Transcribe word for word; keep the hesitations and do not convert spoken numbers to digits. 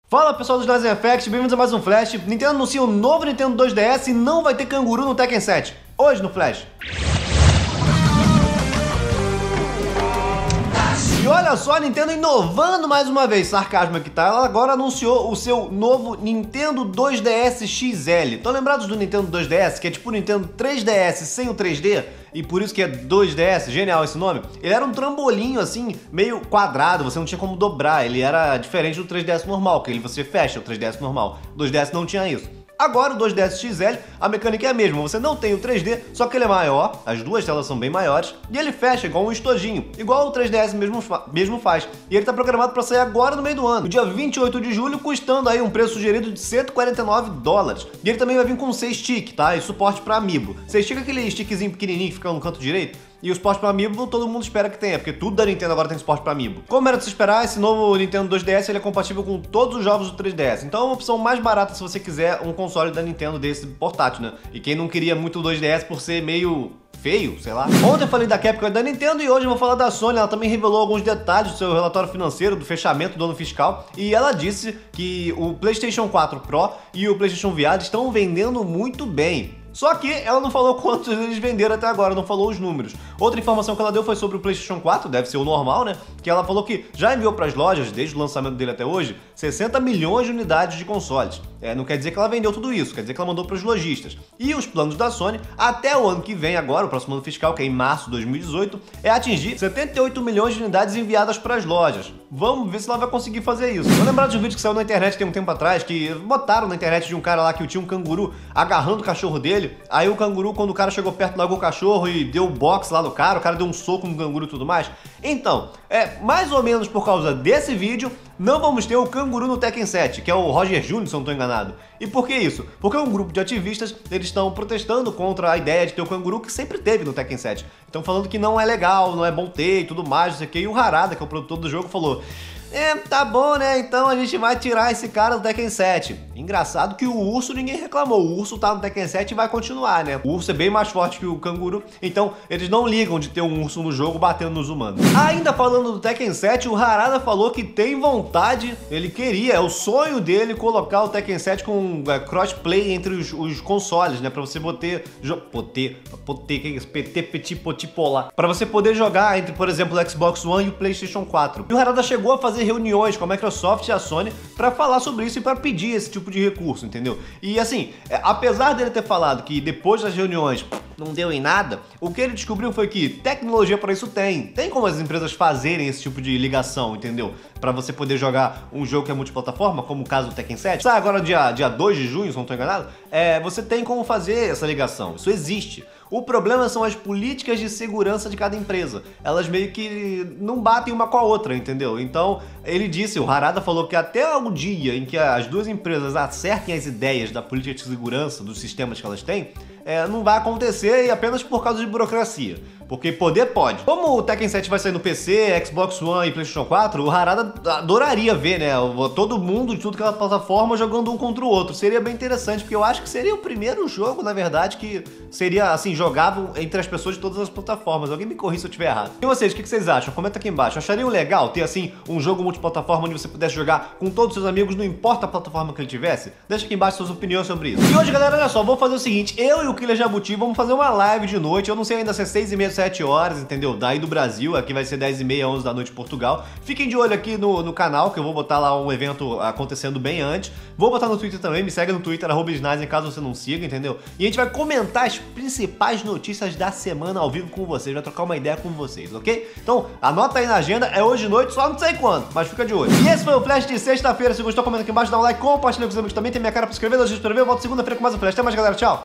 Fala pessoal dos Nazen Effect, bem-vindos a mais um Flash. Nintendo anuncia um novo Nintendo dois D S e não vai ter canguru no Tekken sete. Hoje no Flash. E olha só, a Nintendo inovando mais uma vez, sarcasmo aqui, tá? Ela agora anunciou o seu novo Nintendo dois D S X L. Estão lembrados do Nintendo dois D S, que é tipo o Nintendo três D S sem o três D? E por isso que é dois D S, genial esse nome. Ele era um trambolinho assim, meio quadrado, você não tinha como dobrar. Ele era diferente do três D S normal, que ele você fecha o três D S normal. O dois D S não tinha isso. Agora o dois D S X L, a mecânica é a mesma, você não tem o três D, só que ele é maior, as duas telas são bem maiores, e ele fecha igual um estojinho, igual o três D S mesmo, mesmo faz. E ele está programado para sair agora no meio do ano, no dia vinte e oito de julho, custando aí um preço sugerido de cento e quarenta e nove dólares. E ele também vai vir com seis stick, tá? E suporte para Amiibo. seis stick é aquele stickzinho pequenininho que fica no canto direito. E o suporte para Amiibo todo mundo espera que tenha, porque tudo da Nintendo agora tem suporte para Amiibo. Como era de se esperar, esse novo Nintendo dois D S ele é compatível com todos os jogos do três D S. Então é uma opção mais barata se você quiser um console da Nintendo desse portátil, né? E quem não queria muito o dois D S por ser meio feio, sei lá. Ontem eu falei da Capcom e da Nintendo e hoje eu vou falar da Sony. Ela também revelou alguns detalhes do seu relatório financeiro, do fechamento do ano fiscal. E ela disse que o PlayStation quatro Pro e o PlayStation V R estão vendendo muito bem. Só que ela não falou quantos eles venderam até agora, não falou os números. Outra informação que ela deu foi sobre o PlayStation quatro, deve ser o normal, né? Que ela falou que já enviou para as lojas, desde o lançamento dele até hoje, sessenta milhões de unidades de consoles. É, não quer dizer que ela vendeu tudo isso, quer dizer que ela mandou para os lojistas. E os planos da Sony, até o ano que vem agora, o próximo ano fiscal, que é em março de dois mil e dezoito, é atingir setenta e oito milhões de unidades enviadas para as lojas. Vamos ver se ela vai conseguir fazer isso. Eu lembro de um vídeo que saiu na internet tem um tempo atrás, que botaram na internet de um cara lá que tinha um canguru agarrando o cachorro dele. Aí o canguru, quando o cara chegou perto, largou o cachorro e deu o box lá no cara, o cara deu um soco no canguru e tudo mais. Então, é mais ou menos por causa desse vídeo, não vamos ter o canguru no Tekken sete, que é o Roger Júnior, se eu não estou enganado. E por que isso? Porque um grupo de ativistas, eles estão protestando contra a ideia de ter o canguru que sempre teve no Tekken sete. Estão falando que não é legal, não é bom ter e tudo mais, não sei o que. E o Harada, que é o produtor do jogo, falou: é, tá bom, né? Então a gente vai tirar esse cara do Tekken sete. Engraçado que o urso ninguém reclamou. O urso tá no Tekken sete e vai continuar, né? O urso é bem mais forte que o canguru, então eles não ligam de ter um urso no jogo batendo nos humanos. Ainda falando do Tekken sete, o Harada falou que tem vontade, ele queria, é o sonho dele colocar o Tekken sete com é, crossplay entre os, os consoles, né? Pra você poder... Poder... Poder... Que é isso? Pt, petit, potipolar. Pra você poder jogar entre, por exemplo, o Xbox One e o PlayStation quatro. E o Harada chegou a fazer reuniões com a Microsoft e a Sony para falar sobre isso e para pedir esse tipo de recurso, entendeu? E assim, é, apesar dele ter falado que depois das reuniões não deu em nada, o que ele descobriu foi que tecnologia para isso tem. Tem como as empresas fazerem esse tipo de ligação, entendeu? Para você poder jogar um jogo que é multiplataforma, como o caso do Tekken sete. Sai agora dia, dia dois de junho, se não estou enganado, é, você tem como fazer essa ligação. Isso existe. O problema são as políticas de segurança de cada empresa. Elas meio que não batem uma com a outra, entendeu? Então, ele disse, o Harada falou que até o dia em que as duas empresas acertem as ideias da política de segurança, dos sistemas que elas têm, é, não vai acontecer e apenas por causa de burocracia. Porque poder pode. Como o Tekken sete vai sair no P C, Xbox One e PlayStation quatro, o Harada adoraria ver, né, todo mundo de tudo que é plataforma jogando um contra o outro. Seria bem interessante, porque eu acho que seria o primeiro jogo, na verdade, que seria, assim, jogável entre as pessoas de todas as plataformas. Alguém me corrija se eu estiver errado. E vocês, o que vocês acham? Comenta aqui embaixo. Achariam legal ter, assim, um jogo multiplataforma onde você pudesse jogar com todos os seus amigos, não importa a plataforma que ele tivesse? Deixa aqui embaixo suas opiniões sobre isso. E hoje, galera, olha só, vou fazer o seguinte, eu e o Killer Jabuti vamos fazer uma live de noite. Eu não sei ainda se é seis e meia, sete horas, entendeu? Daí do Brasil, aqui vai ser dez e meia, onze da noite em Portugal. Fiquem de olho aqui no, no canal, que eu vou botar lá um evento acontecendo bem antes. Vou botar no Twitter também, me segue no Twitter, arroba Snazen, caso você não siga, entendeu? E a gente vai comentar as principais notícias da semana ao vivo com vocês, vai trocar uma ideia com vocês, ok? Então, anota aí na agenda, é hoje de noite, só não sei quando, mas fica de olho. E esse foi o Flash de sexta-feira. Se gostou, comenta aqui embaixo, dá um like, compartilha com os amigos também, tem minha cara pra inscrever, não se inscrever, eu volto segunda-feira com mais um Flash. Até mais, galera, tchau!